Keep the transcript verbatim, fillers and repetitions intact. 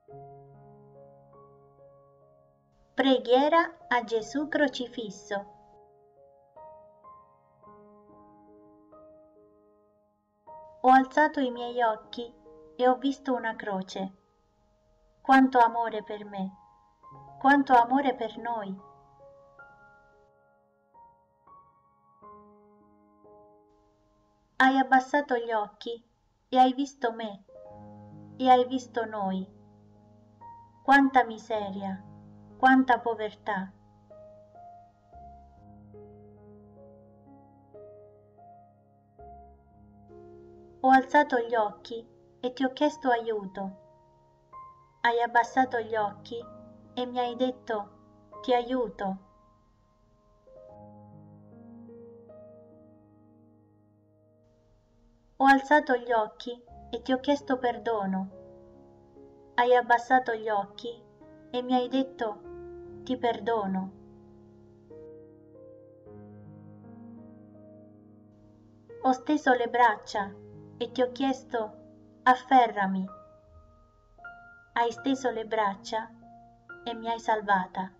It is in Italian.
Preghiera a Gesù crocifisso. Ho alzato i miei occhi e ho visto una croce. Quanto amore per me, quanto amore per noi. Hai abbassato gli occhi e hai visto me, e hai visto noi. Quanta miseria, quanta povertà. Ho alzato gli occhi e ti ho chiesto aiuto. Hai abbassato gli occhi e mi hai detto: ti aiuto. Ho alzato gli occhi e ti ho chiesto perdono. Hai abbassato gli occhi e mi hai detto: ti perdono. Ho steso le braccia e ti ho chiesto: afferrami. Hai steso le braccia e mi hai salvata.